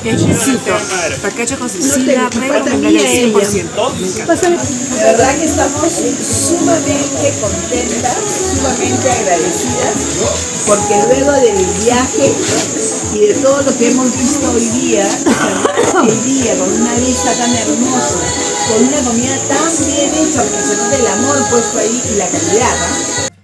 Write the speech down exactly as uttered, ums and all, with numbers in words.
exquisito. Pacacho con No cecina, te recomendable al cien por ciento. Pásame. De verdad que estamos sumamente contentas, sumamente agradecidas, porque luego del viaje y de todo lo que hemos visto hoy día, cerrar el día con una vista tan hermosa, con una comida tan bien hecha, porque se nota el amor puesto ahí y la calidad, ¿no?